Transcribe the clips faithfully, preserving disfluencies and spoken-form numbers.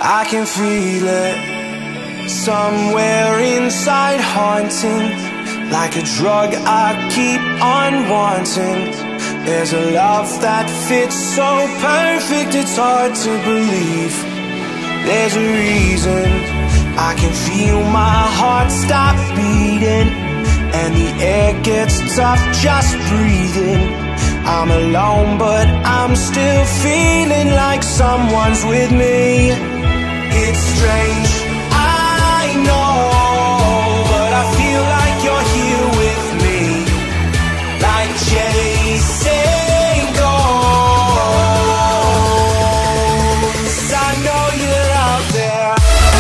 I can feel it somewhere inside, haunting, like a drug I keep on wanting. There's a love that fits so perfect, it's hard to believe. There's a reason I can feel my heart stop beating, and the air gets tough just breathing. I'm alone, but I'm still feeling like someone's with me. It's strange, I know, but I feel like you're here with me, like chasing ghosts. I know you're out there.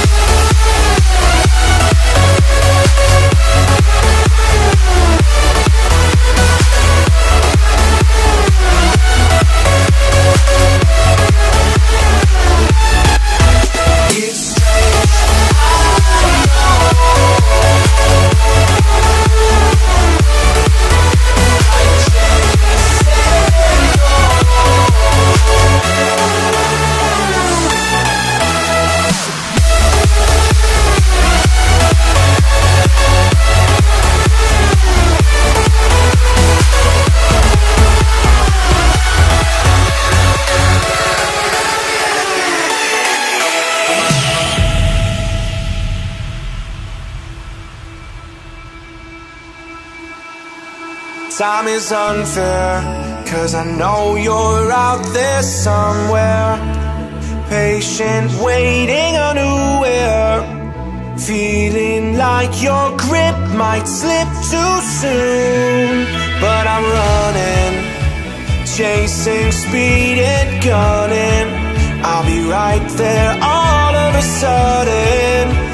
Time is unfair, 'cause I know you're out there somewhere, patient, waiting unaware, feeling like your grip might slip too soon. But I'm running, chasing speed and gunning. I'll be right there all of a sudden.